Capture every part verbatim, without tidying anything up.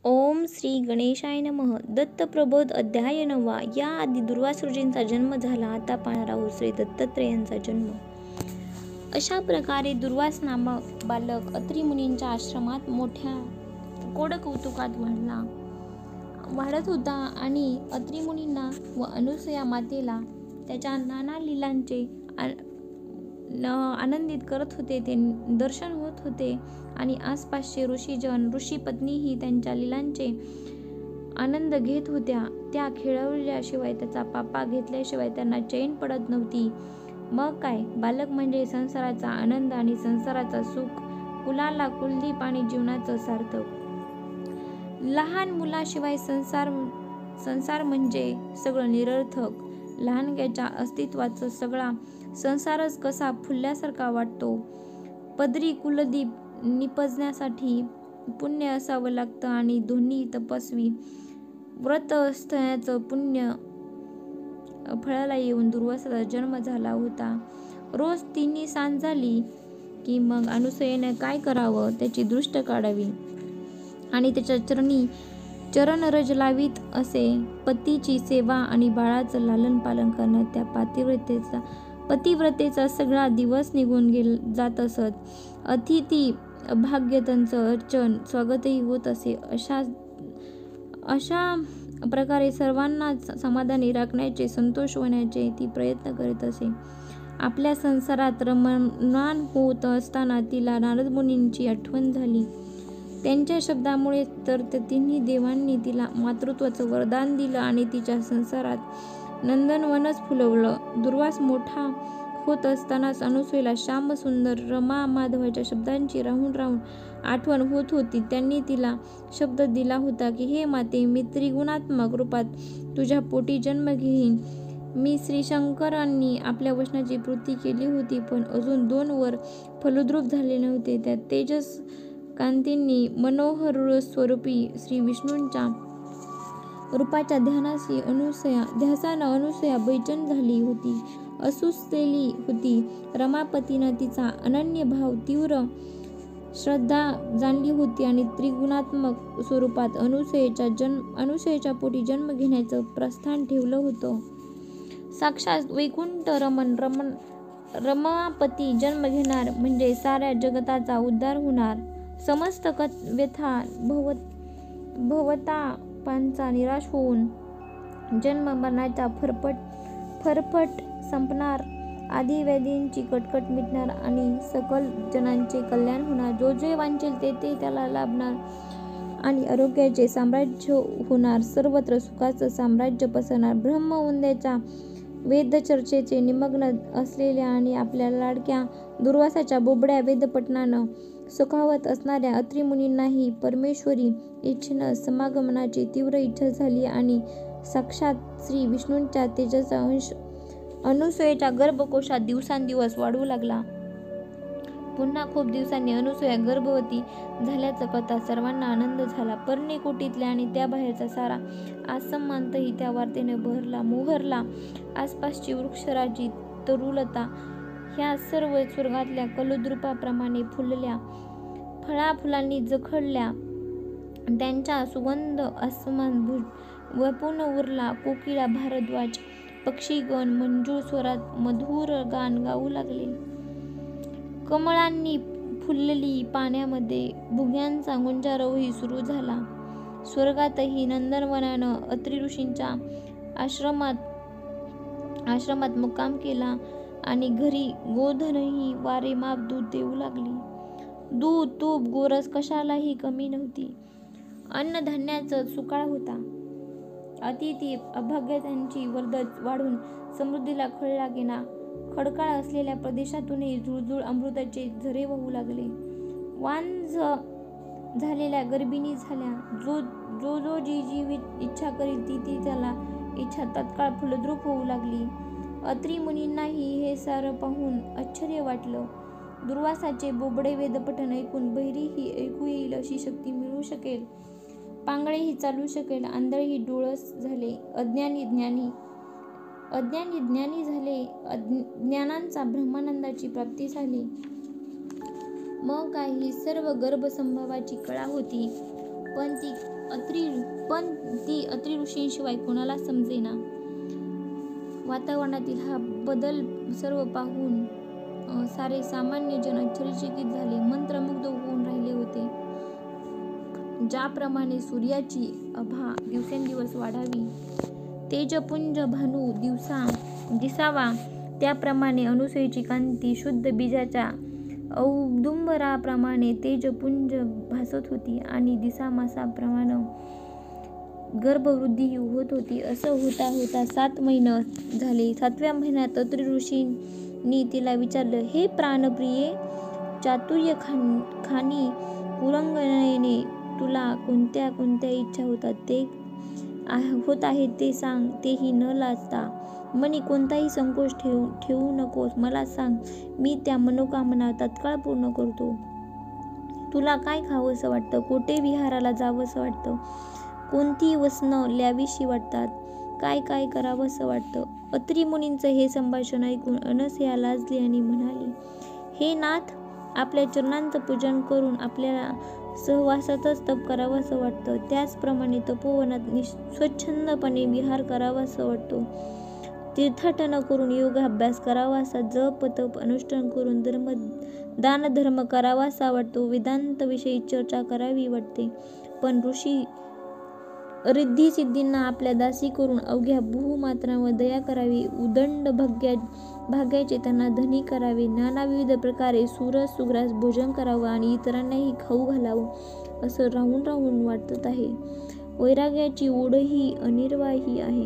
ओम श्री गणेशाय नमः. दत्तप्रबोध अध्याय नववा. या आधी दुर्वासुजींचा जन्म झाला. आता पाहणार आहोत श्री दत्तात्रेयांचा जन्म. अशा प्रकारे दुर्वास नामक बालक अत्री मुनींच्या आश्रमात मोठ्या कोड कौतुकात वाढला वाढत होता आणि अत्री मुनींना व अनुसया मातेला त्याच्या नाना लीलांचे आनंदित करत होते. ते दर्शन होत होते आणि आसपासचे ऋषीजन ऋषीपत्नीही त्यांच्या लीलांचे आनंद घेत होत्या. त्या खेळवल्याशिवाय त्याचा पापा घेतल्याशिवाय त्यांना चैन पडत नव्हती. मग काय, बालक म्हणजे संसाराचा आनंद आणि संसाराचा सुख, कुलाला कुलदीप आणि जीवनाचं सार्थक. लहान मुलाशिवाय संसार संसार म्हणजे सगळं निरर्थक. लहानग्याच्या अस्तित्वाचा सगळा संसारच कसा फुलल्यासारखा वाटतो. पदरी कुलदीप निपजण्यासाठी पुण्य असावं लागतं आणि दोन्ही तपस्वी व्रतस्थानाचं पुण्य फळाला येऊन दुर्वासाचा जन्म झाला होता. रोज तिन्ही सांज झाली की मग अनुसयेने काय करावं, त्याची दृष्ट काढावी आणि त्याच्या चरणी चरणरज लावीत असे. पतीची सेवा आणि बाळाचं लालन पालन करण्यात त्या पातिव्रतेचा पतिव्रतेचा सगळा दिवस निघून गेल जात असत. अतिथी भाग्यतंचं अर्चन स्वागतही होत असे. अशा अशा प्रकारे सर्वांना समाधानी राखण्याचे, संतोष होण्याचे ती प्रयत्न करीत असे. आपल्या संसारात रममाण होत असताना तिला नारद मुनींची आठवण झाली. त्यांच्या शब्दामुळे तर तिन्ही देवांनी तिला मातृत्वाचं वरदान दिलं आणि तिच्या संसारात नंदनवनच फुलवलं. दुर्वास मोठा होत असतानाच अनुसयेला श्यामसुंदर रमा माधवाच्या शब्दांची राहून राहून आठवण होत होती. त्यांनी तिला शब्द दिला होता की हे माते, मी त्रिगुणात्मक रूपात तुझ्या पोटी जन्म घेईन. मी श्रीशंकरांनी आपल्या वचनाची पूर्ती केली होती, पण अजून दोन वर फलद्रूप झाले नव्हते. त्या तेजस कांतींनी मनोहर स्वरूपी श्री विष्णूंच्या रूपाच्या ध्यानाशी अनुसया ध्यासानं अनुसया बैचन झाली होती, असुसलेली होती. रमापतीनं तिचा अनन्य भाव, तीव्र श्रद्धा जाणली होती आणि त्रिगुणात्मक स्वरूपात अनुसयेच्या जन्म अनुसयेच्या पोटी जन्म घेण्याचं प्रस्थान ठेवलं होतं. साक्षात वैकुंठ रमण रमण रमापती जन्म घेणार म्हणजे साऱ्या जगताचा उद्धार होणार. समस्त व्यथा भव भवतापांचा निराश होऊन जन्म मरणाचा फरफट फरफट संपणार. आदिव्याधींची कटकट मिटणार आणि सकल जनांचे कल्याण होणार. जो जे वांछेल ते ते त्याला लाभणार आणि आरोग्याचे साम्राज्य होणार. सर्वत्र सुखाचं साम्राज्य पसरणार. ब्रह्मवंद्याच्या वेदचर्चेचे निमग्न असलेल्या आणि आपल्या लाडक्या दुर्वासाच्या बोबड्या वेदपठणानं सुखावत असणाऱ्या अत्री मुनींनाही परमेश्वरी इच्छेनं समागमनाची तीव्र इच्छा झाली आणि साक्षात श्री विष्णूंच्या तेजाचा अंश अनुसयेच्या गर्भकोशात दिवसांदिवस वाढू लागला. पुन्हा खूप दिवसांनी अनुसया गर्भवती झाल्याचं कळता सर्वांना आनंद झाला. पर्णिकोटीतल्या आणि त्याबाहेरचा सारा आसमांतही त्या वार्तेने बहरला मोहरला. आसपासची वृक्षराजी, तरुलता ह्या सर्व स्वर्गातल्या कलद्रुपाप्रमाणे फुलल्या, फळाफुलांनी जखडल्या. त्यांचा सुगंध आसमान व्यापून उरला. कोकिळा, भारद्वाज पक्षीगण मंजूळ स्वरात मधुर गान गाऊ लागले. कमळांनी फुललेली पाण्यामध्ये भुग्यांचा गुंजारवही सुरू झाला. स्वर्गातही नंदनवनानं अत्री ऋषींच्या आश्रमात आश्रमात मुक्काम केला आणि घरी गोधनही वारे माप दूध देऊ लागली. दूध, तूप, गोरस कशालाही कमी नव्हती. अन्नधान्याचा सुकाळ होता. अतिथी अभाग्यतांची वर्दळ वाढून समृद्धीला खळ लागेना. खडकाळ असलेल्या प्रदेशातूनही झुळझुळ अमृताचे झरे वाहू लागले. वांझ झालेल्या गर्भिणी झाल्या. जो जो जो जी जी इच्छा करील ती ती त्याला इच्छा तत्काळ फलद्रूप होऊ लागली. अत्री मुनींनाही हे सारं पाहून आश्चर्य वाटलं. दुर्वासाचे बोबडे वेदपठण ऐकून बहिरीही ऐकू येईल अशी शक्ती मिळू शकेल, पांगळेही चालू शकेल, आंधळेही डोळस झाले, अज्ञानी ज्ञानी अज्ञानी ज्ञानी झाले, ज्ञानांचा ब्रह्मानंदाची प्राप्ती झाली. मग काही सर्व गर्भसंभवाची कळा होती, पण ती अत्री पण ती अत्री ऋषींशिवाय कोणाला समजेना. वातावरणातील हा बदल सर्व पाहून सारे सामान्य जन आश्चर्यचकित झाले, मंत्रमुग्ध होऊन राहिले होते. ज्याप्रमाणे सूर्याची आभा दिवसेंदिवस वाढावी, तेजपुंज भानू दिवसा दिसावा, त्याप्रमाणे अनसूयेची कांती शुद्ध बीजाच्या औदुंबराप्रमाणे तेजपुंज भासत होती आणि दिसामासाप्रमाणे गर्भवृद्धी होत होती. असं होता होता सात महिने झाले. सातव्या महिन्यात अत्री ऋषींनी तिला विचारलं, हे प्राणप्रिये, चातुर्य खाणी पुरंगनेने तुला कोणत्या कोणत्या इच्छा होतात ते होत आहेत ते सांग, तेही न लाजता. मनी कोणताही संकोच ठेवू ठेवू नकोस, मला सांग, मी त्या मनोकामना तत्काळ पूर्ण करतो. तुला काय खावंसं वाटतं? कोठे विहाराला जावंसं वाटतं? कोणती वसनं ल्यावीशी वाटतात? काय काय करावंसं वाटतं? अत्री मुनींचं हे संभाषण ऐकून अनसूया लाजली आणि म्हणाली, हे नाथ, आपल्या चरणांचं पूजन करून आपल्याला सहवासातच तप करावंसं वाटतं. त्याचप्रमाणे तपोवनात स्वच्छंदपणे विहार करावासा वाटतो. तीर्थाटन करून योगाभ्यास करावासा, जप तप अनुष्ठान करून धर्म दानधर्म करावासा वाटतो. वेदांतविषयी चर्चा करावी वाटते. पण ऋषी रिद्धिसिद्धींना आपल्या दासी करून अवघ्या भूमात्रांवर दया करावी, उदंड भाग्या भाग्याचे त्यांना धनी करावे, नानाविध प्रकारे सुरस सुग्रास भोजन करावं आणि इतरांनाही खाऊ घालावं, असं राहून राहून वाटत आहे. वैराग्याची ओढही अनिर्वाही आहे.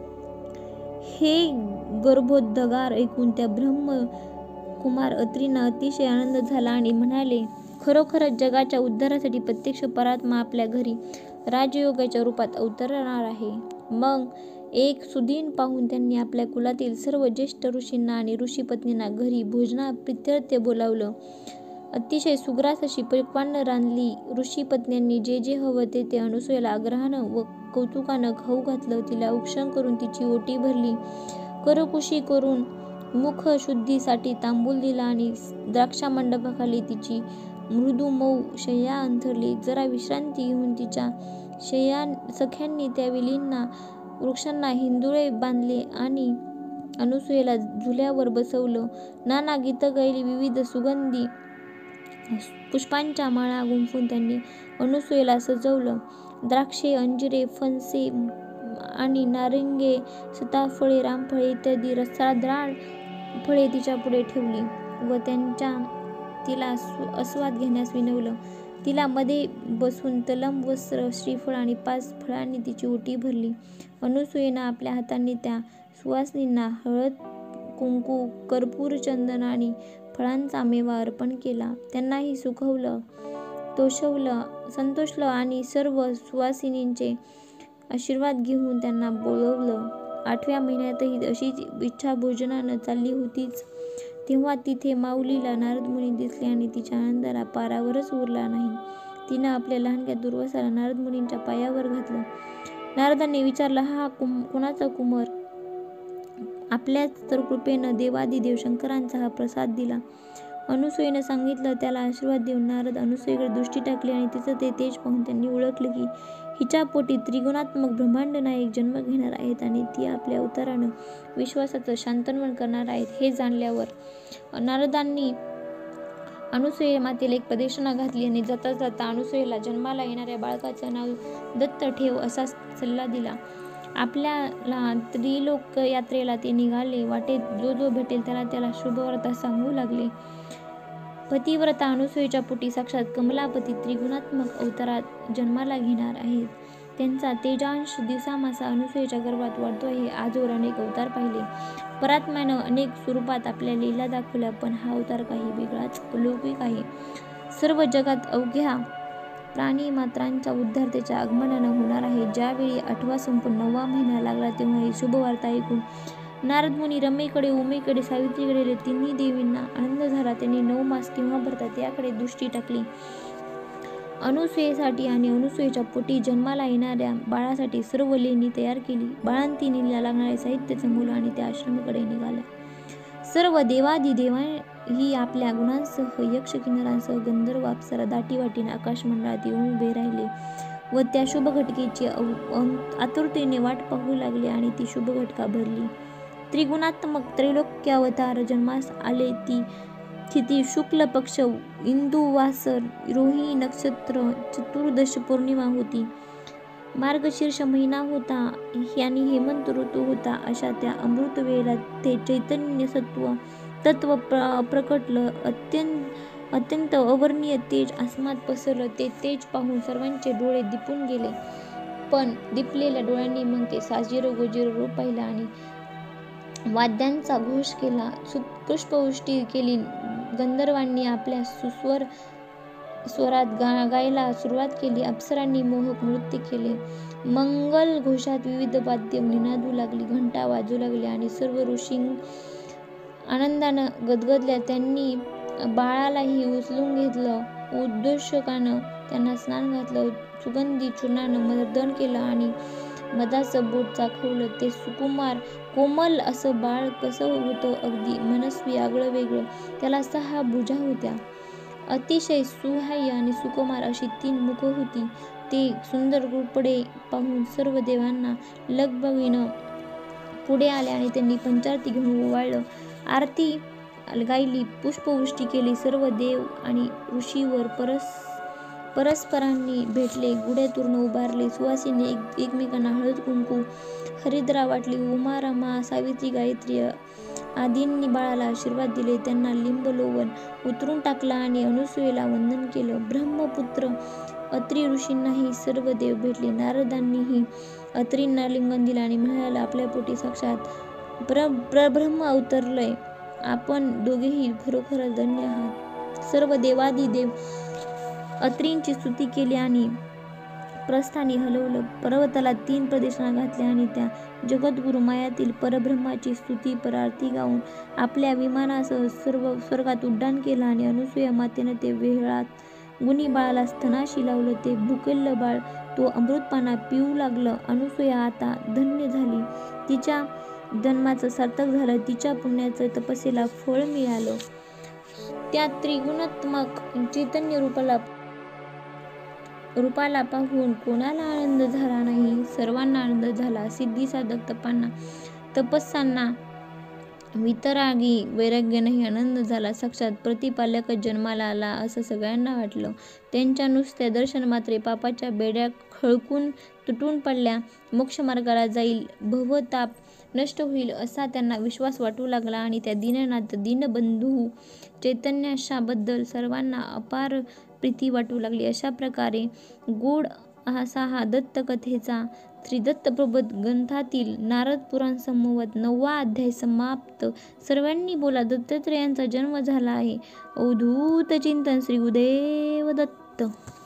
हे गर्भोद्गार ऐकून त्या ब्रह्म कुमार अत्रींना अतिशय आनंद झाला आणि म्हणाले, खरोखरच जगाच्या उद्धारासाठी प्रत्यक्ष परमात्मा आपल्या घरी राजयोगाच्या रूपात अवतरणार आहे. मग एक सुदिन पाहून त्यांनी आपल्या कुलातील सर्व ज्येष्ठ ऋषींना आणि ऋषीपत्नींना घरी भोजनाप्रित्यर्थ बोलावलं. अतिशय सुग्रास अशी पक्वान्न रांधली. ऋषीपत्न्यांनी जे जे हवं ते ते अनसूयेला आग्रहानं व कौतुकानं खाऊ घातलं. तिला औक्षण करून तिची ओटी भरली. करकुशी करून मुख शुद्धीसाठी तांबूल दिला आणि द्राक्षामंडपाखाली तिची मृदू मऊ शय्या अंथरली. जरा विश्रांती घेऊन तिच्या शय्या सख्यांनी त्या वेलींना वृक्षांना हिंदुळे बांधले आणि अनसूयेला झुल्यावर बसवलं. नाना गीतं गायली. विविध सुगंधी पुष्पांच्या माळा गुंफून त्यांनी अनसूयेला सजवलं. द्राक्षे, अंजिरे, फणसे आणि नारिंगे, सीताफळे, रामफळे इत्यादी रसाळ फळे तिच्या पुढे ठेवली व त्यांच्या तिला आस्वाद घेण्यास विनवलं. तिला मध्ये बसून तलम वस्त्र, श्रीफळ आणि पाच फळांनी तिची ओटी भरली. अनसूयेनं आपल्या हातांनी त्या सुवासिनींना हळद, कुंकू, कर्पूर, चंदन आणि फळांचा मेवा अर्पण केला. त्यांनाही सुखवलं, तोषवलं, संतोषलं आणि सर्व सुवासिनींचे आशीर्वाद घेऊन त्यांना बोलवलं. आठव्या महिन्यातही अशीच इच्छा भोजनानं चालली होतीच, तेव्हा तिथे माऊलीला नारदमुनी दिसले आणि तिच्या आनंदाला पारावरच उरला नाही. तिनं आपल्या लहानग्या दुर्वासाला नारदमुनींच्या पायावर घातलं. नारदांनी विचारलं, हा कुम कोणाचा कुमार? आपल्याच तर कृपेनं देवादिदेव शंकरांचा हा प्रसाद दिला. अनसूयेनं सांगितलं. त्याला आशीर्वाद देऊन नारद अनसूयेकडे दृष्टी टाकली आणि तिचं ते तेज पाहून त्यांनी ओळखलं की हिच्या पोटी त्रिगुणात्मक ब्रह्मांड नायक जन्म घेणार आहेत आणि ती आपल्या अवतारानं विश्वासाचं शांतनवन करणार आहेत. हे जाणल्यावर नारदांनी अनसूये मातेला एक प्रदक्षिणा घातली आणि जाता जाता अनसूयेला जन्माला येणाऱ्या बाळकाचं नाव दत्त ठेव असा सल्ला दिला. आपल्याला त्रिलोक यात्रेला ते निघाले. वाटेत जो जो भेटेल त्याला त्याला शुभवार्ता सांगू लागले. पतिव्रता अनसूयेच्या पोटी साक्षात कमलापती त्रिगुणात्मक अवतारात जन्माला घेणार आहेत. त्यांचा तेजांश दिवसामासा अनसूयेच्या गर्भात वाढतो आहे. आजवर अनेक अवतार पाहिले. परमात्म्यानं अनेक स्वरूपात आपल्या लीला दाखवल्या, पण हा अवतार काही वेगळाच अलौकिक आहे. सर्व जगात अवघ्या प्राणी मात्रांचा उद्धार त्याच्या आगमनानं होणार आहे. ज्यावेळी आठवा संपून नववा महिना लागला तेव्हा ही शुभवार्ता ऐकून नारदमुनी रमेकडे, उमेकडे, सावित्रीकडे तिन्ही देवींना आनंद झाला. त्यांनी नऊ मास केव्हा भरतात याकडे दृष्टी टाकली. अनसूयेसाठी आणि अनसूयेच्या पोटी जन्माला येणाऱ्या बाळासाठी सर्व लेणी तयार केली. बाळंतिणीला लागणारे साहित्य जमवलं आणि त्या आश्रमाकडे निघाल्या. सर्व देवादिदेवही आपल्या गुणांसह यक्ष किन्नरांसह गंधर्व अप्सरा दाटीवाटीने आकाशमंडळात येऊन उभे राहिले. व त्या शुभ घटकेची आतुरतेने वाट पाहू लागले आणि ती शुभ घटका भरली. त्रिगुणात्मक त्रैलोक्यावतार जन्मास आले ती तिथी शुक्ल पक्ष इंदुवासर रोहिणी नक्षत्र चतुर्दश पौर्णिमा होती. मार्गशीर्ष महिना होता आणि हेमंत ऋतू होता. अशा त्या अमृत वेळेला ते चैतन्य सत्व तत्व प्रकटलं. अत्यंत अत्यंत अवर्णनीय तेज आसमात पसरलं. ते तेज पाहून सर्वांचे डोळे दिपून गेले. पण दिपलेल्या डोळ्यांनी मग ते साजिर गोजिर रूप पाहिलं आणि वाद्यांचा घोष केला, पुष्पवृष्टी केली. गंधर्वांनी आपल्या सुस्वर स्वरात गा गायला सुरुवात केली. अप्सरांनी मोहक नृत्य केले. मंगल घोषात विविध वाद्य निनादू लागली, घंटा वाजू लागल्या आणि सर्व ऋषी आनंदानं गदगदल्या. त्यांनी बाळालाही उचलून घेतलं. उद्योषकानं त्यांना स्नान घातलं. सुगंधी चूर्णानं मर्दन केलं आणि मधाचं बोट चाखवलं. ते सुकुमार कोमल असं बाळ कसं होतं, अगदी मनस्वी, आगळं वेगळं. त्याला सहा भुजा होत्या. अतिशय सुहाय आणि सुकुमार अशी तीन मुख होती. ते सुंदर रूपडे पाहून सर्व देवांना लगबगीनं पुढे आले आणि त्यांनी पंचारती घेऊन ओवाळलं. आरती गायली, पुष्पवृष्टी केली. सर्व देव आणि ऋषीवर परस परस्परांनी भेटले. गुढ्या तोरण उभारले. सुवासिनी एक एकमेकांना हळद कुंकू हरिद्रा वाटली. उमा, रमा, सावित्री, गायत्री आदींनी बाळाला आशीर्वाद दिले. त्यांना लिंबलोवन उतरून टाकलं आणि अनुसूयेला वंदन केलं. ब्रह्मपुत्र अत्री ऋषींनाही सर्व देव भेटले. नारदांनीही अत्रींना लिंगन दिलं आणि म्हणाले, आपल्या पोटी साक्षात प्र परब्रह्म अवतरलंय. आपण दोघेही खरोखरच धन्य आहात. सर्व देवादिदेव अत्रींची स्तुती केली आणि प्रस्थानी हलवलं. पर्वताला तीन प्रदक्षिणा घातल्या आणि त्या जगद्गुरु मायातील परब्रह्माची स्तुती आरती गाऊन आपल्या विमानासह सर्व स्वर्गात उड्डाण केलं आणि अनुसूया मातेनं ते वेळात गुणी बाळाला स्तनाशी लावलं. ते भुकेलं बाळ तो अमृतपाना पिऊ लागलं. अनुसूया आता धन्य झाली. तिच्या जन्माचं सार्थक झालं. तिच्या पुण्याचं तपस्येला फळ मिळालं. त्या त्रिगुणात्मक चैतन्य रूपाला रूपाला पाहून कोणाला आनंद झाला नाही? सर्वांना आनंद झाला. सिद्धी साधक तपांना तपस्यांना वितरागी वैराग्यानेही आनंद झाला. साक्षात प्रतिपालकच जन्माला आला असं सगळ्यांना वाटलं. त्यांच्या नुसत्या दर्शनमात्रे पापाच्या बेड्या खळकून तुटून पडल्या. मोक्षमार्गाला जाईल, भवताप नष्ट होईल असा त्यांना विश्वास वाटू लागला आणि त्या दीननाथ दीनबंधू चैतन्याशाबद्दल सर्वांना अपार प्रीती वाटू लागली. अशा प्रकारे गूढ असा हा दत्तकथेचा श्रीदत्तप्रबोध ग्रंथातील नारद पुराण संवत नववा अध्याय समाप्त. सर्वांनी बोला, दत्तात्रेयांचा जन्म झाला आहे. अवधूत चिंतन. श्री गुरुदेव दत्त.